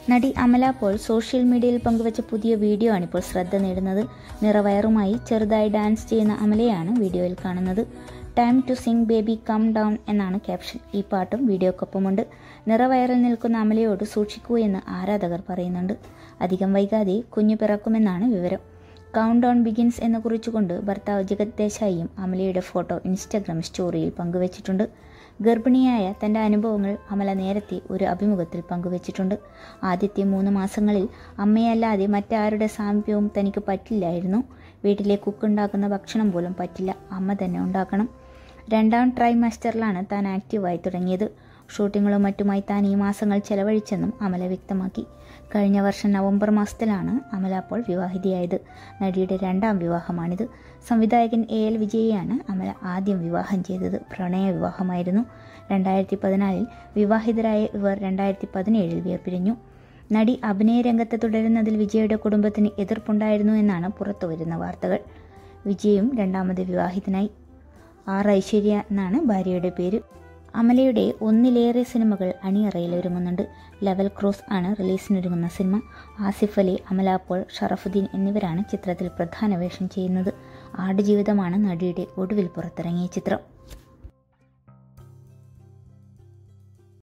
നടി അമല പോൾ സോഷ്യൽ മീഡിയയിൽ പങ്കുവച്ച പുതിയ വീഡിയോ ആണിപ്പോൾ ശ്രദ്ധ നേടുന്നത്. നിറവയറുമായി ചെറുതായി ഡാൻസ് ചെയ്യുന്ന അമലയാണ് വീഡിയോയിൽ കാണുന്നത്. Time to sing baby come down എന്നാണ് ക്യാപ്ഷൻ. ഈ പാട്ടും വീഡിയോക്കൊപ്പമുണ്ട്. നിറവയറിൽ നിൽക്കുന്ന അമലയോട് സൂക്ഷിക്കൂ എന്ന് ആരാധകർ പറയുന്നുണ്ട്. അധികം വൈകാതെ കുഞ്ഞു പിറക്കുമെന്നാണ് വിവരം. കൗണ്ട് ഡൗൺ ബിഗിൻസ് എന്ന് കുറിച്ചുകൊണ്ട് ഭർത്താവ് ജഗത് ദേശായിയും അമലയുടെ ഫോട്ടോ ഇൻസ്റ്റഗ്രാം സ്റ്റോറിയിൽ പങ്കുവച്ചിട്ടുണ്ട്. ഗർഭിണിയായ തൻ്റെ അനുഭവങ്ങൾ അമല നേരത്തെ ഒരു അഭിമുഖത്തിൽ പങ്കുവച്ചിട്ടുണ്ട്. ആദ്യത്തെ 3 മാസങ്ങളിൽ അമ്മയല്ലാതെ മറ്റാരുടെ സാമീപ്യവും തനിക്ക് പറ്റില്ലായിരുന്നു. വീട്ടിലെ കുക്കുണ്ടാക്കുന്ന ഭക്ഷണം പോലും പറ്റില്ല, അമ്മ തന്നെ ഉണ്ടാക്കണം. 2ാം ട്രൈമാസ്റ്ററിലാണ് താൻ ആക്റ്റീവായി തുടങ്ങിയത്. ഷൂട്ടിങ്ങുകളും മറ്റുമായി താൻ ഈ മാസങ്ങൾ ചെലവഴിച്ചെന്നും അമല വ്യക്തമാക്കി. കഴിഞ്ഞ വർഷം നവംബർ മാസത്തിലാണ് അമല പോൾ വിവാഹിതയായത്. നടിയുടെ 2ാം വിവാഹമാണിത്. സംവിധായകൻ AL വിജയെയാണ് അമല ആദ്യം വിവാഹം ചെയ്തത്. പ്രണയ വിവാഹമായിരുന്നു. 2014 വിവാഹിതരായ ഇവർ 2017 വേർപിരിഞ്ഞു. നടി അഭിനയ രംഗത്ത് തുടരുന്നതിൽ വിജയുടെ കുടുംബത്തിന് എതിർപ്പുണ്ടായിരുന്നു എന്നാണ് പുറത്തുവരുന്ന വാർത്തകൾ. വിജയും 2ാമത് വിവാഹിതനായി. ഐശ്വര്യ എന്നാണ് ഭാര്യയുടെ പേര്. അമലയുടെ 1ലേറെ സിനിമകൾ അണിയറയിൽ ഒരുങ്ങുന്നുണ്ട്. ലെവൽ ക്രോസ് ആണ് റിലീസിനൊരുങ്ങുന്ന സിനിമ. ആസിഫ് അലി, അമല പോൾ, ഷറഫുദ്ദീൻ എന്നിവരാണ് ചിത്രത്തിൽ പ്രധാന വേഷം ചെയ്യുന്നത്. ആടുജീവിതമാണ് നടിയുടെ ഒടുവിൽ പുറത്തിറങ്ങിയ ചിത്രം.